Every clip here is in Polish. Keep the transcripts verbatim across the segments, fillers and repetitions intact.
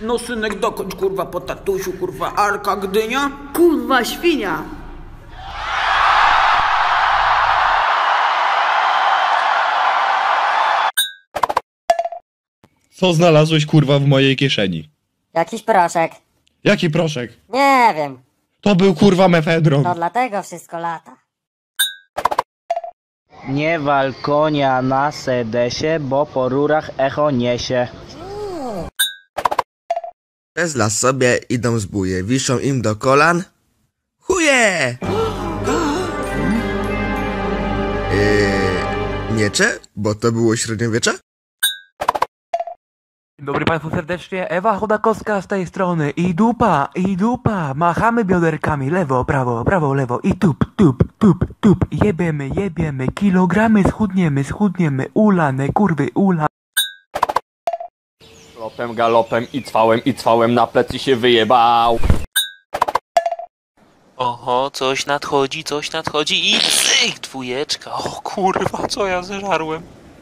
No synek, dokończ kurwa po tatusiu, kurwa, Arka Gdynia? Kurwa świnia! Co znalazłeś kurwa w mojej kieszeni? Jakiś proszek. Jaki proszek? Nie wiem. To był kurwa mefedron. To dlatego wszystko lata. Nie wal konia na sedesie, bo po rurach echo niesie. Przez las sobie idą zbóje, wiszą im do kolan. Chuje! Eee, miecze? Bo to było średniowiecze? Dzień dobry Państwu serdecznie, Ewa Chodakowska z tej strony i dupa, i dupa, machamy bioderkami lewo, prawo, prawo, lewo i tup, tup, tup, tup, jebiemy, jebiemy, kilogramy schudniemy, schudniemy, ulane, kurwy, ula. Galopem, galopem i cwałem, i cwałem na plecy się wyjebał. Oho, coś nadchodzi, coś nadchodzi i cyk, dwójeczka, o kurwa, co ja zeżarłem.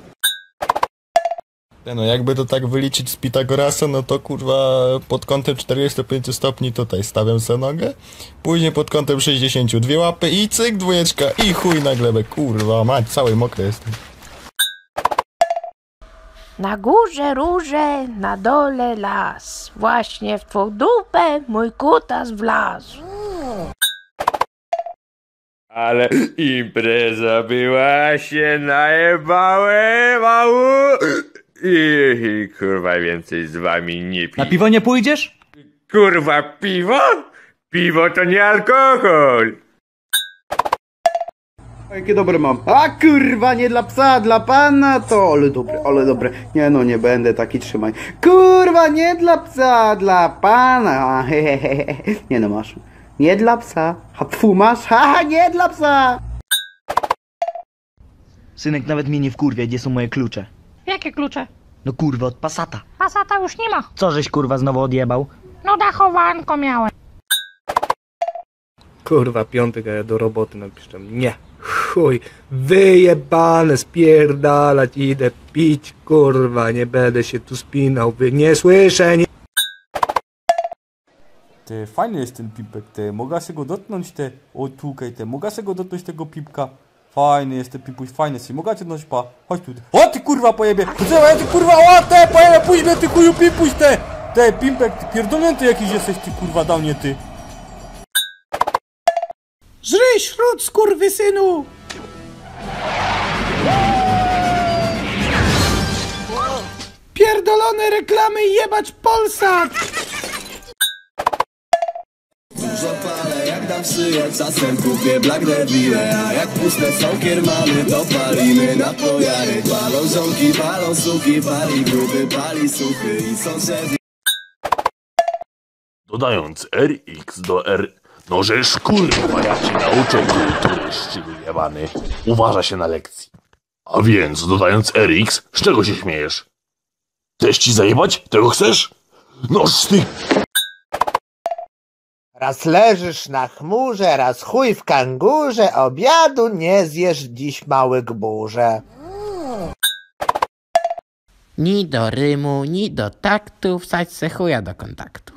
No jakby to tak wyliczyć z Pitagorasa, no to kurwa pod kątem czterdziestu pięciu stopni tutaj stawiam sobie nogę, później pod kątem sześćdziesięciu dwie łapy i cyk, dwójeczka i chuj na glebę, kurwa mać, cały mokry jestem. Na górze róże, na dole las, właśnie w twą dupę mój kutas wlazł. Ale impreza była, się najebałem, mało. I kurwa więcej z wami nie piję. Na piwo nie pójdziesz? Kurwa piwo? Piwo to nie alkohol. Jakie dobre mam. A kurwa, nie dla psa, dla pana to. Ale dobre, ale dobre. Nie no, nie będę taki, trzymaj. Kurwa, nie dla psa, dla pana. Hehehe. Nie no, masz. Nie dla psa. A tfu, masz? Haha, nie dla psa. Synek, nawet mnie nie wkurwia, gdzie są moje klucze. Jakie klucze? No kurwa, od Passata. Passata już nie ma. Co żeś kurwa znowu odjebał? No dachowanko miałem. Kurwa, piątek, a ja do roboty napiszę. Nie. Chuj, wyjebane, spierdalać, idę pić, kurwa, nie będę się tu spinał, wy nie słyszę, nie... Ty, fajny jest ten pipek, ty, mogę się go dotknąć, te, o tukaj, te, mogę się go dotknąć tego pipka. Fajny jest ten pipuś, fajny jest, mogę cię dotknąć, pa, chodź tu. O ty kurwa pojebie, ja ty kurwa, o te, pojebie, pójdź mnie, ty chuju pipuś, te, te, pimpek, ty pierdolnięty jakiś jesteś, ty kurwa, dał mnie, ty. Żryj śród, skurwysynu! Pierdolone reklamy i jebać Polsat! Dużo palę, jak dam szyję, czasem kupię Black Devile. A jak puste są kiermany, to palimy na pojary. Palą żonki, palą suki, pali gruby, pali suchy i sąsiedzi. Dodając R X do R... No żeż kurwa, ja cię nauczę kultury, szczylu jebany. Uważa się na lekcji. A więc, dodając R X, z czego się śmiejesz? Chcesz ci zajebać? Tego chcesz? Noż ty... Raz leżysz na chmurze, raz chuj w kangurze, obiadu nie zjesz dziś, mały gburze. Ni do rymu, ni do taktu, wsadź se chuja do kontaktu.